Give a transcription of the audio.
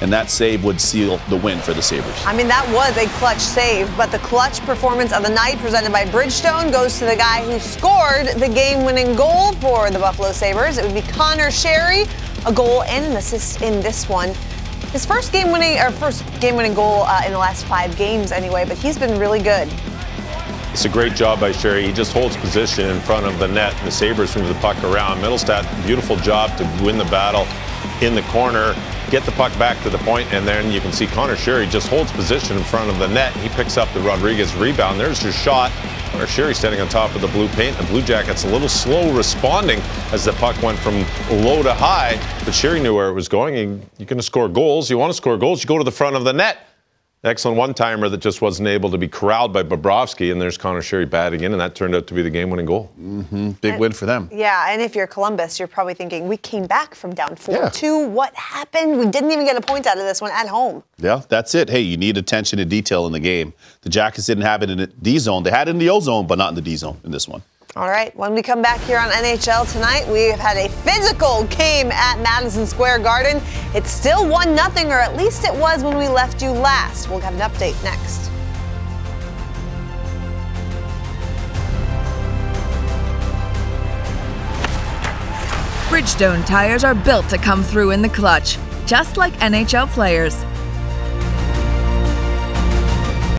and that save would seal the win for the Sabres. I mean, that was a clutch save, but the clutch performance of the night presented by Bridgestone goes to the guy who scored the game-winning goal for the Buffalo Sabres. It would be Conor Sheary, a goal and an assist in this one. His first game-winning goal in the last 5 games anyway, but he's been really good. It's a great job by Sheary. He just holds position in front of the net, and the Sabres move the puck around. Middlestat, beautiful job to win the battle in the corner, get the puck back to the point, and then you can see Conor Sheary just holds position in front of the net. He picks up the Rodriguez rebound. There's your shot. Conor Sheary standing on top of the blue paint. The Blue Jackets a little slow responding as the puck went from low to high, but Sheary knew where it was going. You're going to score goals. You want to score goals, you go to the front of the net. Excellent one-timer that just wasn't able to be corralled by Bobrovsky, and there's Conor Sheary batting in, and that turned out to be the game-winning goal. Big win for them. Yeah, and if you're Columbus, you're probably thinking, we came back from down 4-2. What happened? We didn't even get a point out of this one at home. Yeah, that's it. Hey, you need attention to detail in the game. The Jackets didn't have it in the D zone. They had it in the O zone, but not in the D zone in this one. All right, when we come back here on NHL tonight, we've had a physical game at Madison Square Garden. It's still 1-0, or at least it was when we left you last. We'll have an update next. Bridgestone tires are built to come through in the clutch, just like NHL players.